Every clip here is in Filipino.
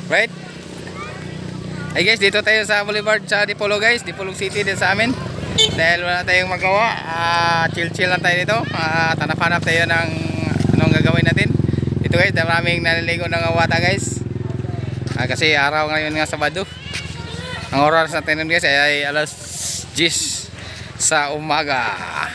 Right? Hey guys, dito tayo sa Boulevard sa Dipolog guys, Dipolog City din sa amin. Dahil wala tayong magawa, chill-chill lang tayo dito. Hanap-hanap tayo ng anong gagawin natin. Dito guys, maraming naliligo ng wata guys. Kasi araw ngayon nga Sabado. Ang oras natin guys ay alas 10 sa umaga.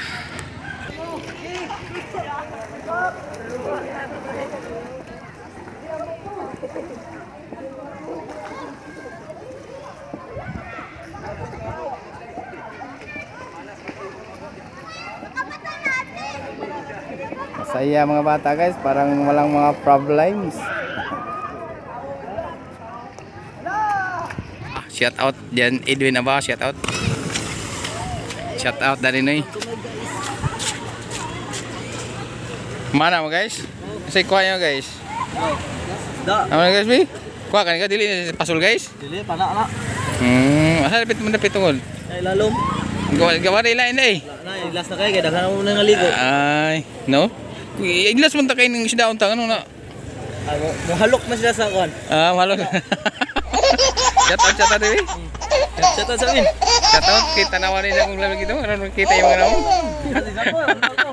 Saya mga bata guys, parang walang mga problems. Shout out diyan Edwin Aba, shout out. Shout out dari ni. Mana mo guys? Kasi kuha nyo guys. Ano guys bi? Kuha kan ka dili pasul guys? Dili pana na. Asa dapit tungod? Ay lalom. Gawa ila ini. Na ilas na kay daghan mo nang ligo. Ay, no? Iglas man ta kay ning isda unta ano na? Mo halok man sila sa kuan. Halok. Shout out dili. Shout out sa amin. Shout out kita nawarin akong lamig ito. Ano kita yung mga naon? Kasi sa ko.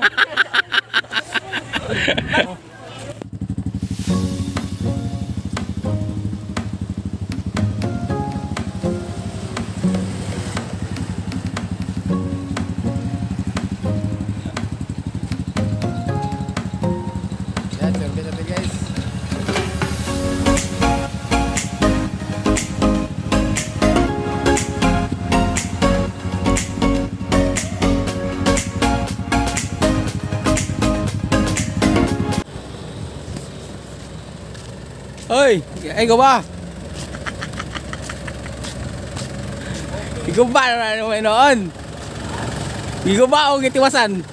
Ơi, anh có ba? Thì có ba là mày nói thì có ba cái tiêu sẵn.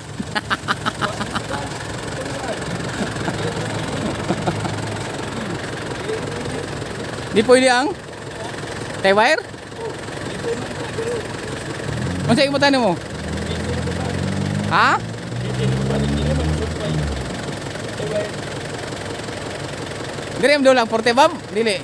Di pwede ang tay wire? Masa ikutan mo? Ha? Dire am lang porte bab, dili.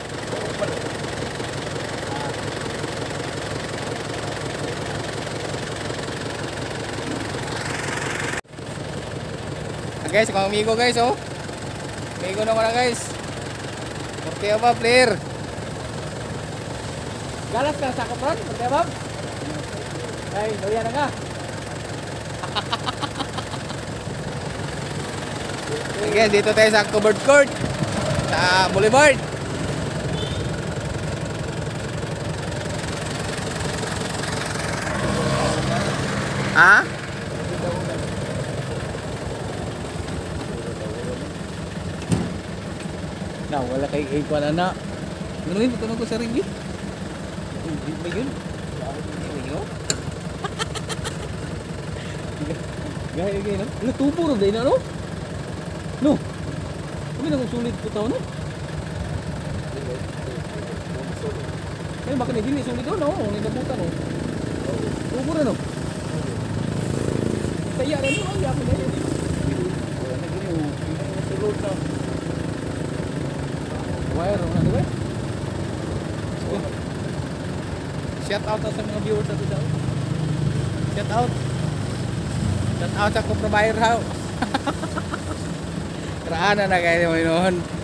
Guys, mga amigo guys, oh. Amigo na guys. Porte bab player. Galas ka sa kapron, porte bab. Ay, doya na ka. Okay, dito tayo sa covered court sa Boulevard. Wala kay ikuan na. Ngayon ito ko sa review. Ba yun? Gaya no? Ano tubo ro dai na no? No. Kami na kung sulit po tao no? Ay bakit hindi sulit no? Ni nabutan no. Tubo na no. Kaya rin no, ay ako na yun. Sulod na. Wire na diba? Shout out sa mga viewers natin daw. Shout out. Shout out sa provider house. Raan na kayo mo noon.